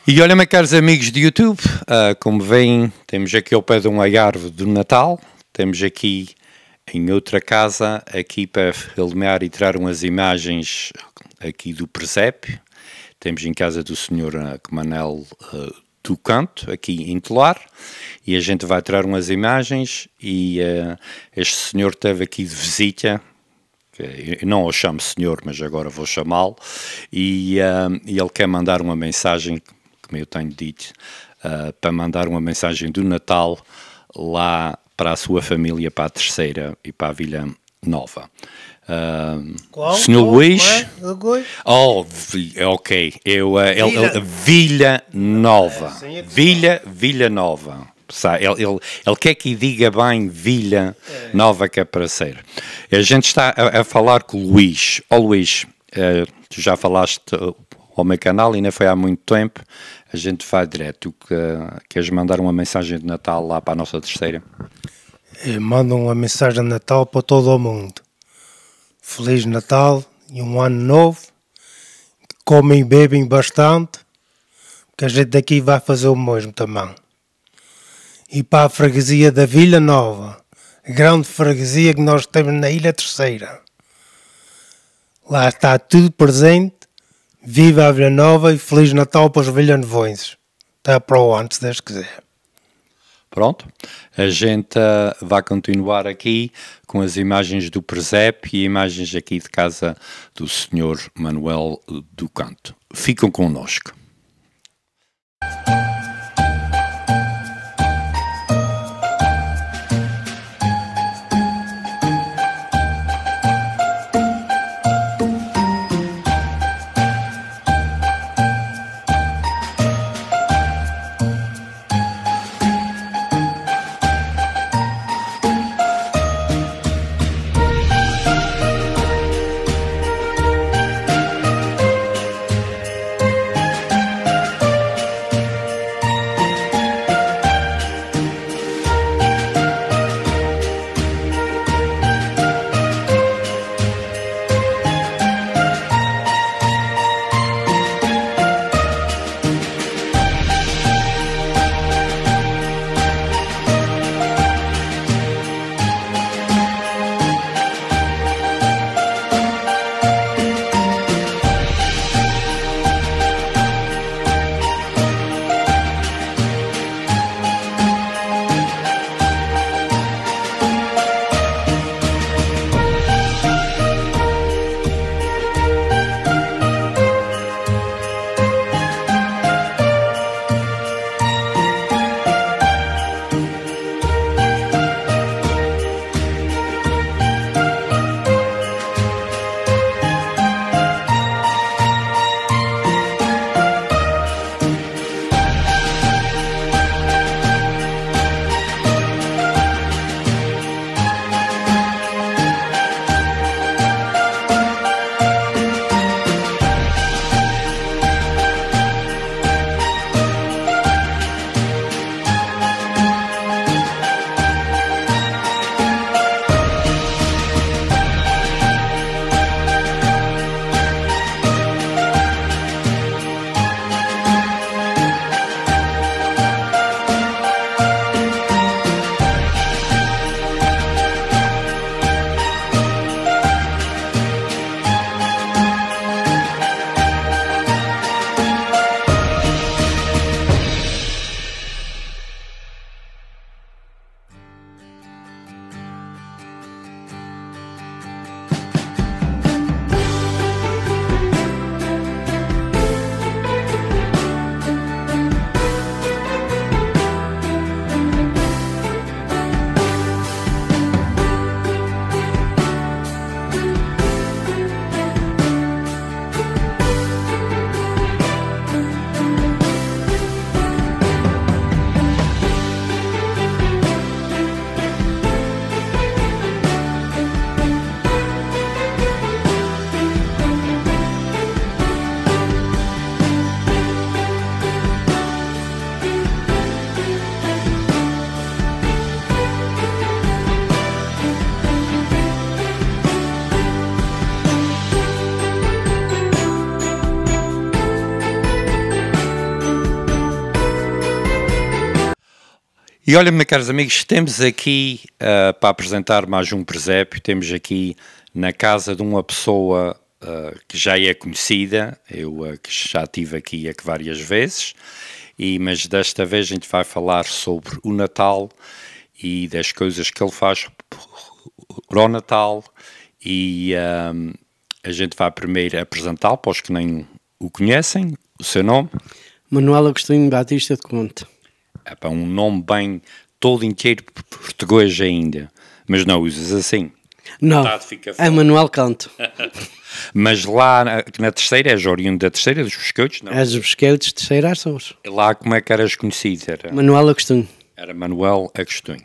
E olha, meus caros amigos de YouTube, como veem, temos aqui ao pé de uma árvore do Natal, temos aqui em outra casa, aqui para filmar e tirar umas imagens aqui do presépio. Temos em casa do senhor Manel do Canto, aqui em Telar, e a gente vai tirar umas imagens e este senhor esteve aqui de visita. Eu não o chamo senhor, mas agora vou chamá-lo, e ele quer mandar uma mensagem, como eu tenho dito, para mandar uma mensagem do Natal lá para a sua família, para a Terceira e para a Vila Nova. Senhor Luís? Ok. Vila Nova. Vila Nova. Ele quer que diga bem Vila Nova, que é para ser. A gente está a falar com o Luís. Luís, tu já falaste ao meu canal, ainda foi há muito tempo. A gente vai direto. Queres mandar uma mensagem de Natal lá para a nossa Terceira? Manda uma mensagem de Natal para todo o mundo. Feliz Natal e um ano novo. Comem e bebem bastante, que a gente daqui vai fazer o mesmo também. E para a freguesia da Vila Nova, a grande freguesia que nós temos na Ilha Terceira. Lá está tudo presente. Viva a Vila Nova e Feliz Natal para os vilhanovões. Até para o ano, se Deus quiser. Pronto, a gente vai continuar aqui com as imagens do presépio e imagens aqui de casa do senhor Manuel do Canto. Ficam connosco. E olha, meus caros amigos, temos aqui, para apresentar mais um presépio, temos aqui na casa de uma pessoa que já é conhecida, eu que já estive aqui várias vezes, mas desta vez a gente vai falar sobre o Natal e das coisas que ele faz para o Natal, e a gente vai primeiro apresentá-lo para os que nem o conhecem. O seu nome? Manuel Agostinho Batista de Conte. É para um nome bem todo inteiro português ainda, mas não usas assim. Não, é Manuel Canto. Mas lá na Terceira, és oriundo da Terceira, dos Biscoitos, não? É dos Biscoitos, Terceira Açores. E lá como é que eras conhecido? Era Manuel Agostinho. Era Manuel Agostinho.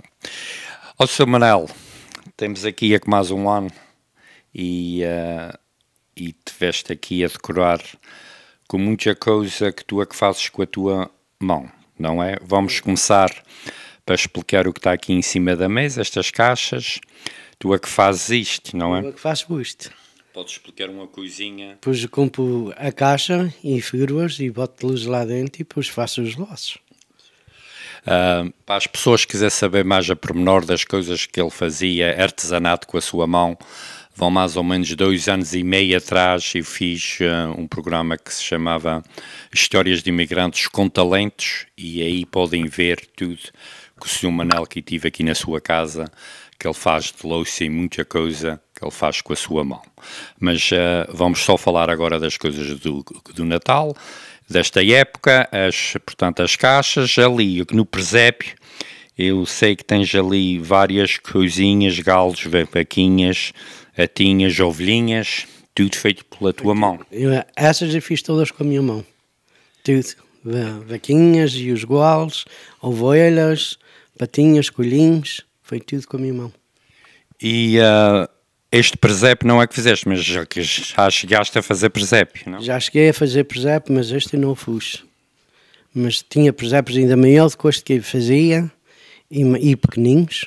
Ó, Sr. Manel, temos aqui há mais um ano e tiveste aqui a decorar com muita coisa que tu é que fazes com a tua mão, não é? Vamos começar para explicar o que está aqui em cima da mesa, estas caixas. Tu é que fazes isto, não é? Eu é que faço isto. Podes explicar uma coisinha? Depois eu compro a caixa e figuro-as e boto luz lá dentro e depois faço os laços. Para as pessoas que quiserem saber mais a pormenor das coisas que ele fazia, artesanato com a sua mão, vão mais ou menos 2 anos e meio atrás eu fiz um programa que se chamava Histórias de Imigrantes com Talentos, e aí podem ver tudo que o Sr. Manel que tive aqui na sua casa, que ele faz de louça e muita coisa que ele faz com a sua mão. Mas vamos só falar agora das coisas do Natal, desta época, portanto as caixas, ali no presépio, eu sei que tens ali várias coisinhas, galos, vaquinhas, atinhas, ovelhinhas, tudo feito pela tua mão. Essas eu fiz todas com a minha mão, tudo, vaquinhas e os galos, ovelhas, patinhas, coelhinhos, foi tudo com a minha mão. E este presépio não é que fizeste, mas já chegaste a fazer presépio, não? Já cheguei a fazer presépio, mas este eu não fiz. Mas tinha presépios ainda maior do que este que eu fazia, e pequeninos.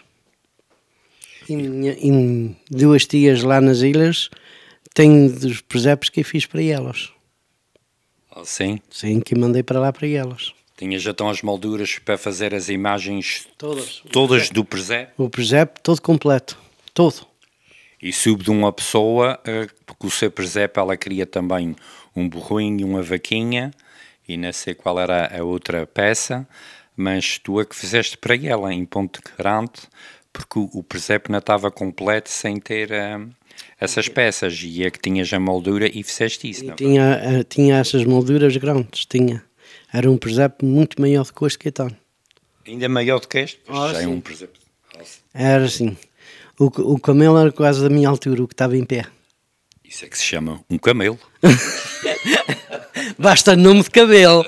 E 2 tias lá nas ilhas, tenho dos presépios que eu fiz para elas. Oh, sim? Sim, que mandei para lá para elas. Tinhas já então as molduras para fazer as imagens todas do presépio? O presépio todo completo, todo. E soube de uma pessoa, porque o seu presépio ela queria também um burrinho e uma vaquinha, e não sei qual era a outra peça, mas tu é que fizeste para ela em Ponte Grande, porque o presépio não estava completo sem ter essas peças, e é que tinhas a moldura e fizeste isso, e não? Tinha essas molduras grandes, tinha. Era um presépio muito maior do que este que eu tenho. Ainda maior do que este? Já sim. é um presépio. Era assim. O camelo era quase da minha altura, o que estava em pé. Isso é que se chama um camelo. Basta nome de cabelo.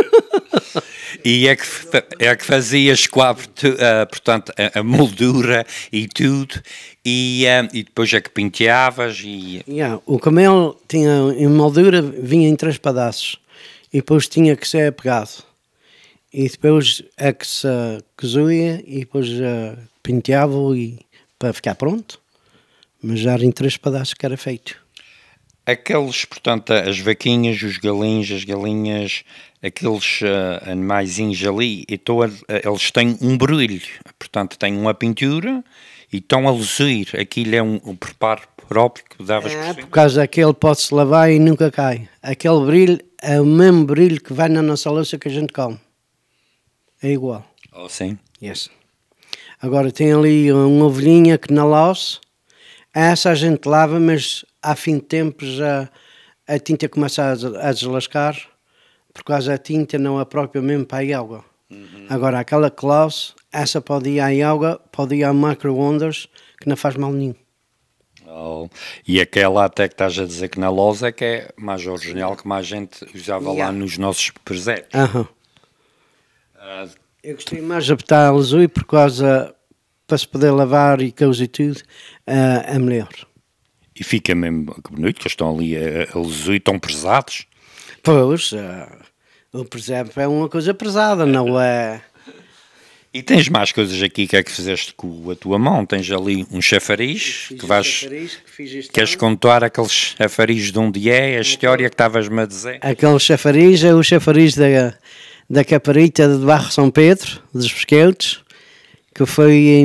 E é que fazias portanto, a moldura e tudo, e depois é que penteavas e... O camelo tinha em moldura, vinha em 3 pedaços, e depois tinha que ser pegado. E depois é que se cozinha e depois penteava para ficar pronto, mas já era em 3 pedaços que era feito. Aqueles, portanto, as vaquinhas, os galinhos, as galinhas, aqueles animaizinhos ali, então, eles têm um brilho, portanto, têm uma pintura e estão a luzir. Aquilo é um preparo próprio que davas por cima. Por causa daquele pode-se lavar e nunca cai. Aquele brilho é o mesmo brilho que vai na nossa louça que a gente come. É igual. Oh, sim? Yes. Agora tem ali uma ovelhinha que na louça, essa a gente lava, mas há fim de tempo já a tinta começa a deslascar, por causa da tinta não é própria mesmo para a água. Agora aquela classe, essa pode ir à água, pode ir a micro-ondas, que não faz mal nenhum. Oh. E aquela até que estás a dizer que na lousa é que é mais original, que mais gente usava lá nos nossos presépios. Eu gostei mais de apertar a azul por causa, para se poder lavar e coisa e tudo, é melhor. E fica mesmo bonito, que eles estão ali a luzir e estão pesados. Pois, o presépio é uma coisa pesada, não é? E tens mais coisas aqui que é que fizeste com a tua mão? Tens ali um chafariz que vais... Queres contar aqueles chafariz de onde é, a história que estavas-me a dizer? Aquele chafariz é o chafariz da Caparita de Barro São Pedro, dos Pesqueiros, que foi em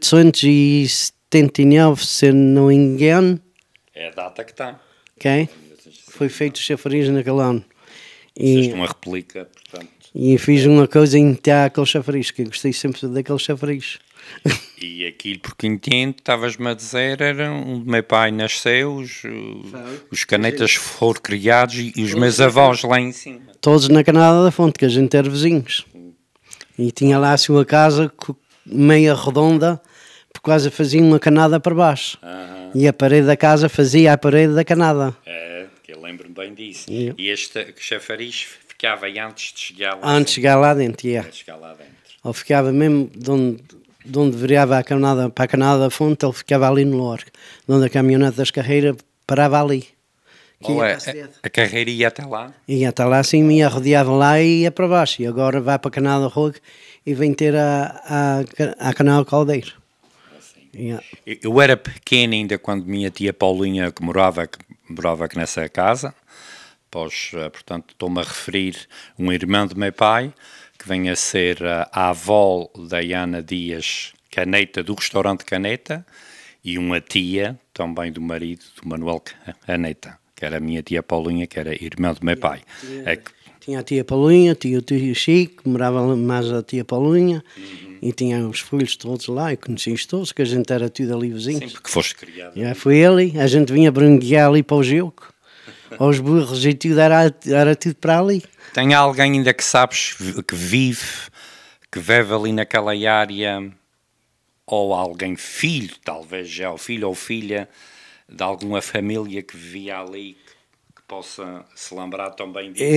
1879, se não me engano. É a data que está. Okay? Foi feito o chafariz naquele ano. Fizeste uma réplica, portanto. E fiz uma coisa em imitar aquele chafariz, que eu gostei sempre daquele chafariz. E aquilo, porque entendo, estavas-me a dizer, era onde meu pai nasceu, os canetas foram criados e os meus avós lá em cima. Todos na Canada da Fonte, que a gente era vizinhos. E tinha lá a sua casa meia redonda, por causa fazia uma canada para baixo. E a parede da casa fazia a parede da canada. É, que eu lembro-me bem disso. E este chafariz ficava aí antes de chegar lá. Antes de chegar lá dentro, Antes de chegar lá dentro. Ele ficava mesmo de onde virava a canada, para a Canada da Fonte, ele ficava ali no Lorque. Onde a caminhonete das carreiras parava ali. A carreira ia até lá? Ia até lá assim, ia rodeava lá e ia para baixo. E agora vai para a Canada Rogue e vem ter a Canal Caldeiro. Yeah. Eu era pequeno ainda quando minha tia Paulinha, que morava aqui nessa casa, portanto estou-me a referir um irmão de meu pai, que vem a ser a avó da Ana Dias Caneta, do restaurante Caneta, e uma tia também do marido do Manuel Caneta, que era a minha tia Paulinha, que era irmã do meu pai. Tinha a tia Paulinha, tinha o tio Chico, morava mais a tia Paulinha, e tinha os filhos todos lá, e conheci-os todos, que a gente era tudo ali vizinhos. Sempre que foste criado. Foi ele, a gente vinha brincar ali para o Geuco, aos burros e tudo, era tudo para ali. Tem alguém ainda que sabes que vive ali naquela área, ou alguém filho, talvez já, o filho ou filha de alguma família que vivia ali, que possa se lembrar também disso?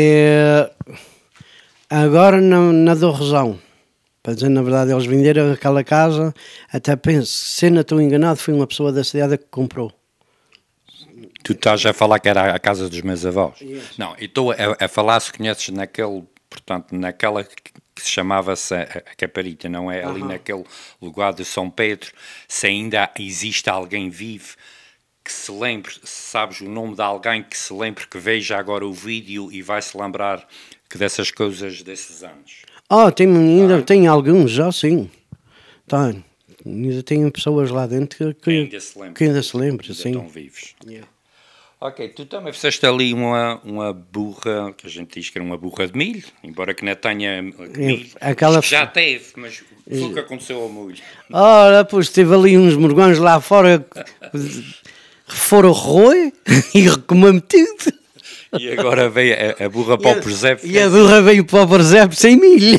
Agora na Dorrezão, para dizer na verdade, eles venderam aquela casa, até penso, se não estou enganado, foi uma pessoa da cidade que comprou. Tu estás a falar que era a casa dos meus avós? Yes. Não, e estou a falar, se conheces naquela que se chamava-se a Caparita, não é? Ali naquele lugar de São Pedro, se ainda existe alguém vivo que se lembre, sabes o nome de alguém que se lembre, que veja agora o vídeo e vai se lembrar que dessas coisas desses anos? Ainda tem alguns, já sim. Tem. Ainda tem pessoas lá dentro que ainda se lembram, ainda sim. Estão vivos. Yeah. Ok, tu também fizeste ali uma burra, que a gente diz que era uma burra de milho, embora que não tenha milho, já teve, mas foi o que aconteceu ao milho. Ora, pois teve ali uns morgões lá fora, foram roer e recomendo tudo. E agora veio a burra para o presépio. E a burra veio para o presépio sem milho.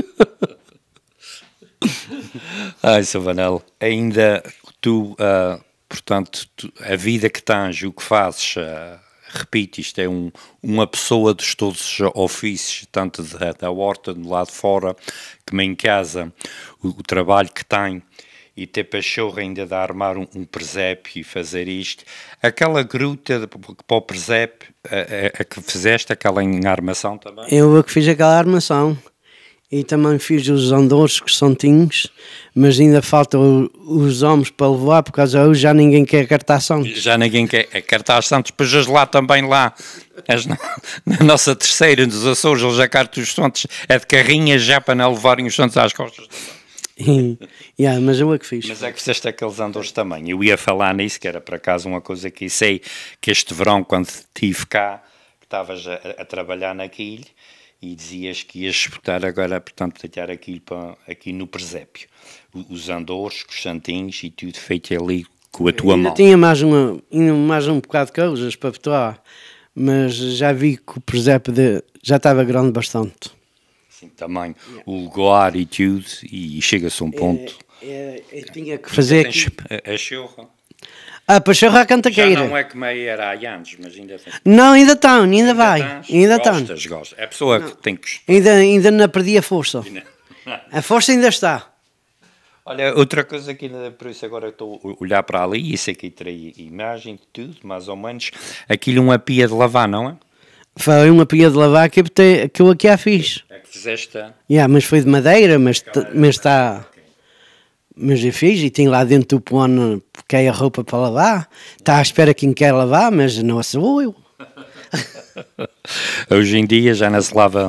Ai, Savanel, ainda tu... portanto, a vida que tens, o que fazes, repito, isto é uma pessoa dos todos os ofícios, tanto da horta do lado de fora, como em casa, o trabalho que tem, e ter pachorra ainda de armar um presépio e fazer isto. Aquela gruta para o presépio, a que fizeste, aquela em armação também? Eu que fiz aquela armação. E também fiz os andores que são tinhos, mas ainda faltam os homens para levar, por causa hoje já ninguém quer cartaz santos. Já ninguém quer cartaz santos, pois lá também lá, na nossa terceira dos Açores, eles já cartam os santos, é de carrinhas já para não levarem os santos às costas. Mas eu é que fiz. Mas é que fizeste aqueles andores também. Eu ia falar nisso, que era por acaso uma coisa que sei que este verão, quando estive cá, que estavas a trabalhar naquilo, e dizias que ias botar agora, portanto, deitar aquilo aqui no presépio. Os andores, os santinhos e tudo feito ali com a tua mão. Tinha mais um bocado de coisas para botar, mas já vi que o presépio já estava grande bastante. Sim, também o lugar e tudo, e chega-se a um ponto. Tinha que fazer aqui... A chorra. Para chorrar a cantaqueira. Já não é como era há anos, mas ainda tem. Não, ainda estão, ainda vai. Ainda estão. Gostas. É a pessoa que tem que... Ainda não perdi a força. A força ainda está. Olha, outra coisa que ainda, por isso agora estou a olhar para ali, isso aqui terei imagem de tudo, mais ou menos. Aquilo uma pia de lavar, não é? Foi uma pia de lavar que eu aqui a fiz. É que fizeste? Mas foi de madeira, mas está... Mas eu fiz e tem lá dentro do pano porque é a roupa para lavar. Está à espera quem quer lavar, mas não sou eu. Hoje em dia já não se lava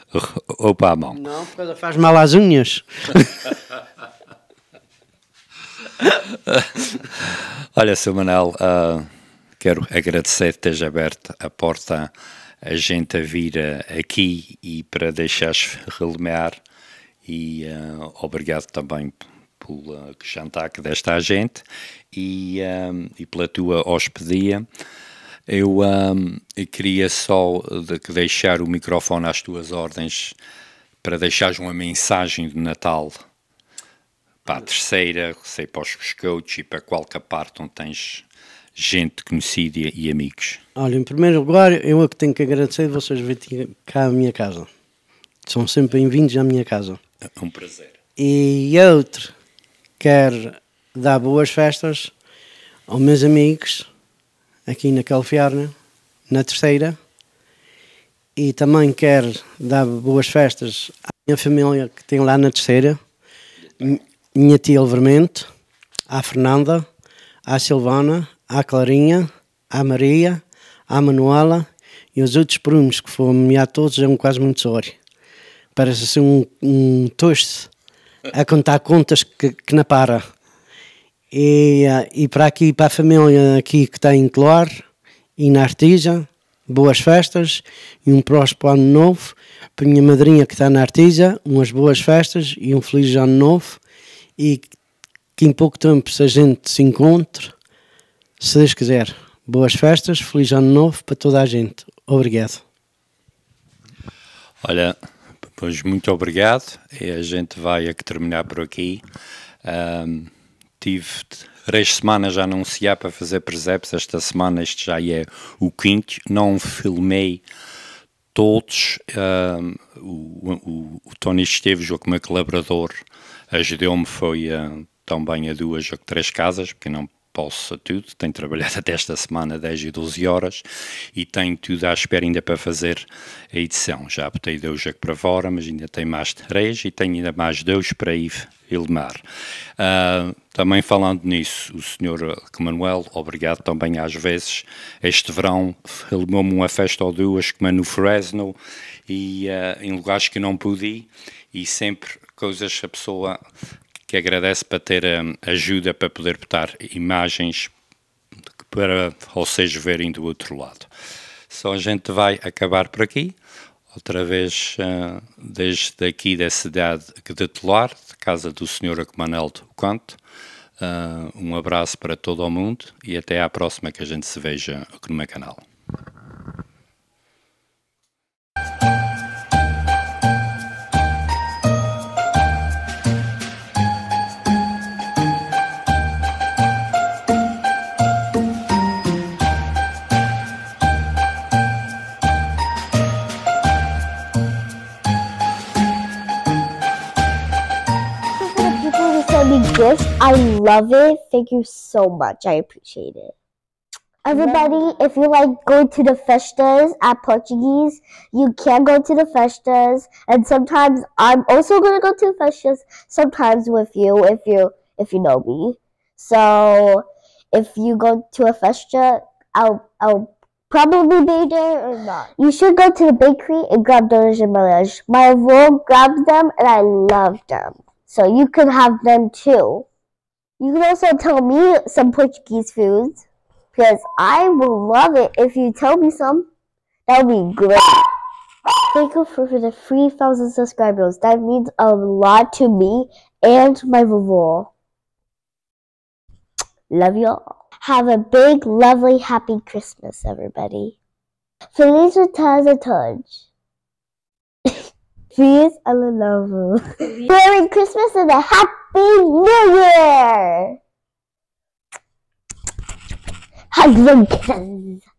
roupa à mão. Não, porque ela faz mal às unhas. Olha, Sr. Manel, quero agradecer que esteja aberta a porta a gente a vir aqui e para deixares relemear e obrigado também pelo jantar que deste à gente e pela tua hospedia. Eu queria só deixar o microfone às tuas ordens para deixares uma mensagem de Natal para a terceira, sei, para os biscoitos e para qualquer parte onde tens gente conhecida e amigos. Olha, em primeiro lugar, eu é que tenho que agradecer de vocês virem cá à minha casa. São sempre bem-vindos à minha casa. É um prazer. E outro, quero dar boas festas aos meus amigos aqui na Califórnia, na terceira. E também quero dar boas festas à minha família que tem lá na terceira. Minha tia Alvermento, à Fernanda, à Silvana, à Clarinha, à Maria, à Manuela e os outros primos que foram nomear todos é quase muito sorry. Parece ser um toste a contar contas que não para. E para aqui, para a família aqui que está em Cloar e na Artisa, boas festas e um próspero ano novo. Para a minha madrinha que está na Artisa, umas boas festas e um feliz ano novo. E que em pouco tempo se a gente se encontre, se Deus quiser. Boas festas, feliz ano novo para toda a gente. Obrigado. Olha, pois muito obrigado. E a gente vai aqui terminar por aqui. Tive 3 semanas a anunciar para fazer preseps. Esta semana este já é o 5º. Não filmei todos. O Tony Esteves, o meu colaborador, ajudou-me, foi também a 2 ou 3 casas, porque não posso a tudo, tenho trabalhado até esta semana 10 e 12 horas e tenho tudo à espera ainda para fazer a edição. Já botei 2 aqui para fora, mas ainda tenho mais 3 e tenho ainda mais 2 para ir filmar. Também falando nisso, o Sr. Manuel, obrigado também às vezes. Este verão filmou-me uma festa ou 2 como no Fresno e em lugares que não pude ir e sempre coisas a pessoa que agradece para ter ajuda para poder botar imagens para vocês verem do outro lado. Só a gente vai acabar por aqui, outra vez desde aqui da cidade de Telar, de casa do Sr. Manel do Canto. Um abraço para todo o mundo e até à próxima que a gente se veja aqui no meu canal. Gifts. I love it. Thank you so much. I appreciate it. Everybody, if you like going to the festas at Portuguese, you can go to the festas. And sometimes I'm also gonna go to the festas. Sometimes with you, if you know me. So if you go to a festa, I'll probably be there or not. You should go to the bakery and grab donuts and malage. My mom grabs them and I love them. So you can have them too. You can also tell me some Portuguese foods because I will love it if you tell me some. That would be great. Thank you for the 3,000 subscribers. That means a lot to me and my vovó. Love y'all. Have a big, lovely, happy Christmas, everybody. Feliz Natal a todos. Peace and love. Merry Christmas and a Happy New Year! Hugs and kisses.